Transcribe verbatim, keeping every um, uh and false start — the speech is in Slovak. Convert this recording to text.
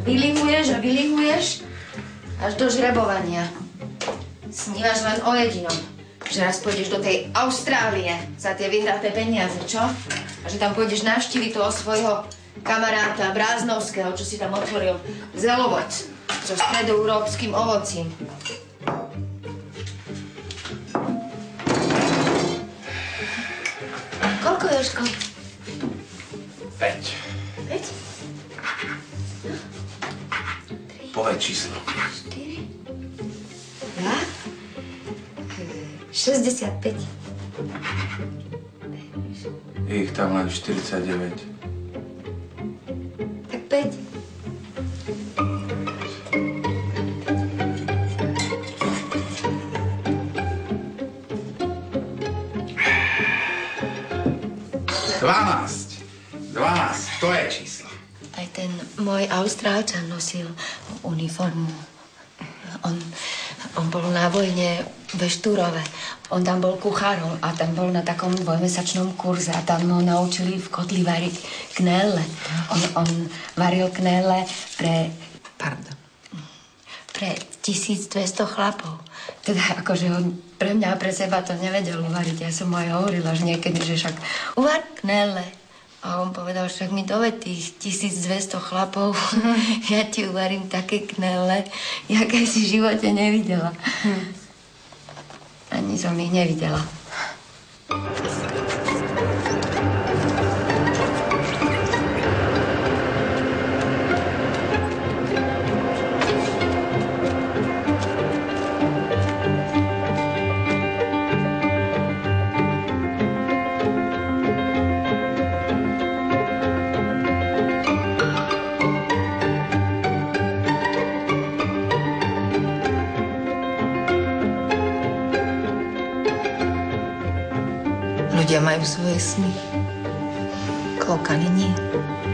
vylihuješ a vylihuješ až do žrebovania. Snívaš len o jedinom, že raz pôjdeš do tej Austrálie za tie vyhraté peniaze, čo? A že tam pôjdeš navštíviť toho svojho kamaráta Bráznovského, čo si tam otvoril zelovod so stredoeurópskym ovocím. Koľko, Jožko? Päť. Päť? Povedz číslo. Štyri? Ja? šesťdesiatpäť. Je ich tam len štyridsaťdeväť. Tak päť. Dvanásť. Dvanásť. To je číslo. Aj ten môj Austrálčan nosil uniformu. On, on bol na vojne ve Štúrove. On tam bol kuchárom a tam bol na takom dvojmesačnom kurze a tam ho naučili v kotli variť knelle. On, on varil knelle pre... Pardon. Pre tisícdvesto chlapov. Teda akože on pre mňa a pre seba to nevedel uvariť. Ja som mu aj hovorila, že niekedy, že však uvar knelle. A on povedal, však mi doved tých tisícdvesto chlapov, ja ti uvarím také knelle, jaké si v živote nevidela. Hm. Ani som ich nevidela. Ľudia majú svoje sny. Klokany nie.